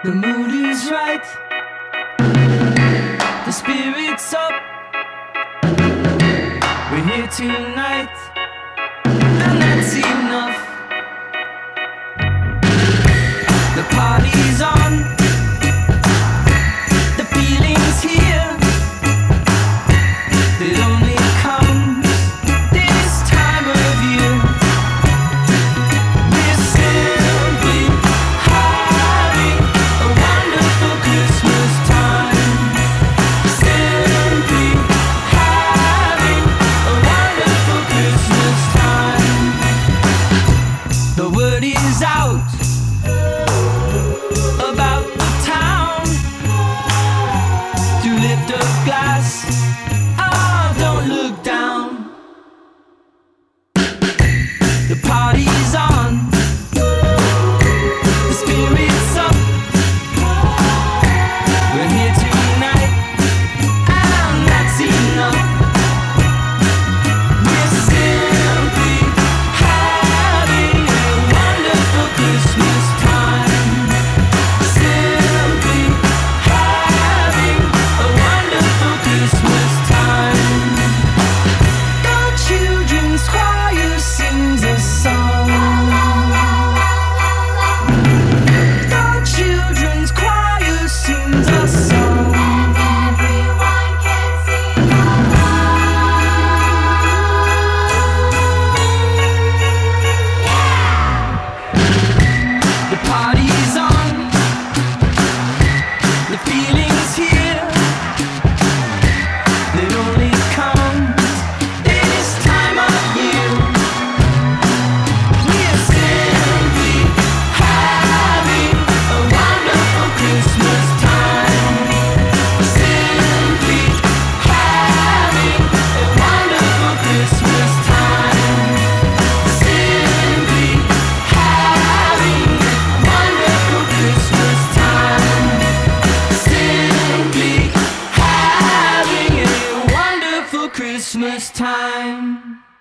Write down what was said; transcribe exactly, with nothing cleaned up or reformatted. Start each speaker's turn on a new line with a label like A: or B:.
A: The mood is right, the spirit's up. We're here tonight, and that's enough. The party's on, the feeling's here. It only comes this time of year. We're simply having a wonderful Christmas time. Simply having a wonderful Christmas time. The word is out about the town to lift a glass. Oh, don't look down. The party's on, the spirit's up. We're here tonight, and that's enough. We're simply having a wonderful Christmas time. Simply having a wonderful Christmas time. The children's choir sings a song. The children's choir sings a song.
B: Everyone can sing along.
A: The party's on, the feeling's here. It only comes this time of year. We're simply having a wonderful Christmas time. Simply having a wonderful Christmas time. Simply having a wonderful Christmas time. Simply having a wonderful Christmas time.